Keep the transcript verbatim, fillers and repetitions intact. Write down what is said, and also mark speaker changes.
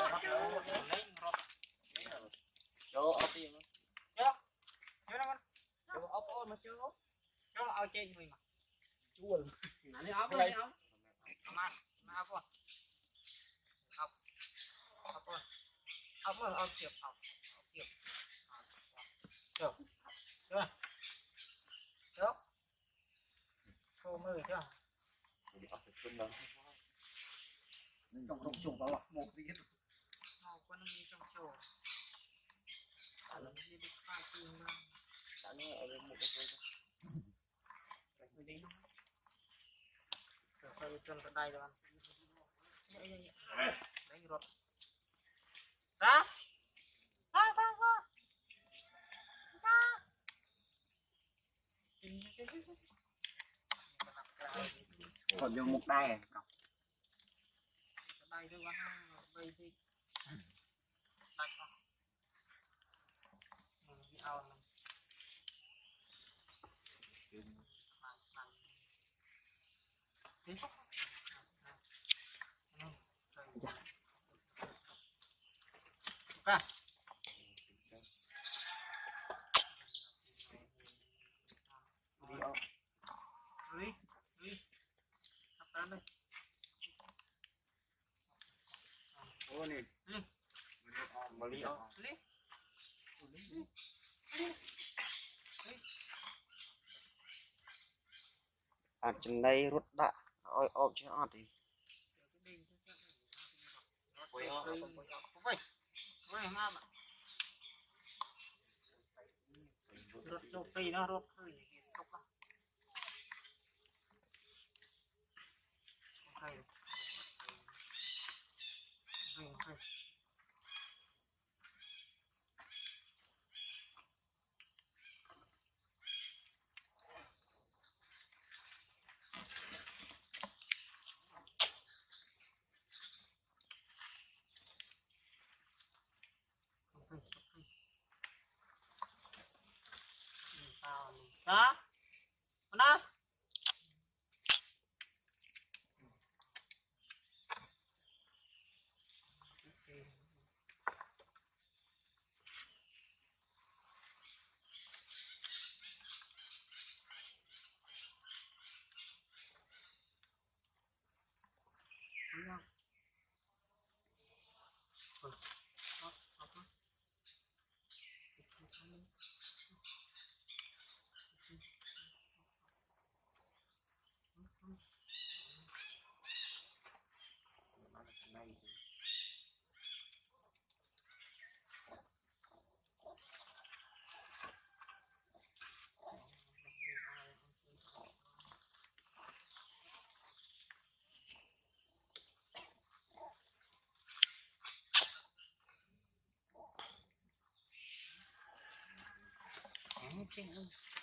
Speaker 1: Chỗ ốc gì mà.
Speaker 2: Chưa. Chưa đâu con. Chỗ ốc ôi mà chưa ốc. Chỗ ao trên mình mà.
Speaker 1: Chúa. Nãy đi ốc đây ốc.
Speaker 2: Mà mà ốc con. Ốc. Ốc con. Ốc mà ốc chiệp ốc. Ốc chiệp. Chưa. Chưa. Chưa. Cô mười chưa.
Speaker 1: Đi ốc thì chung đâu. Trong trong chuồng đó một tí hết.
Speaker 2: Mau con đi trong chuồng. Nó đi đi pha chim mà.
Speaker 1: Đã nghe ở một cái chuồng.
Speaker 2: Rồi đi. Rồi phải chân cái đây rồi anh. Đấy rồi. Ra. Ra ra ra. Ra.
Speaker 1: Còn dùng một tay à?
Speaker 2: Đây thôi anh bây đi. Đây con. Mình đi ao này. Đi. Dạ. Ok. Đi ao. Đi. Đi. Hấp dẫn đây.
Speaker 1: Ô nè.
Speaker 2: Đi.
Speaker 1: Mà đi ao.
Speaker 2: Đi. Đi.
Speaker 1: À trên đây rút đã. Ôi ôm chứ ăn thì.
Speaker 2: Quay ao. Quay. Quay mà mà. Rút cho phi nó rút hơi gì tốc á. Ok. Ok. Ok. Đó. Đó. Okay.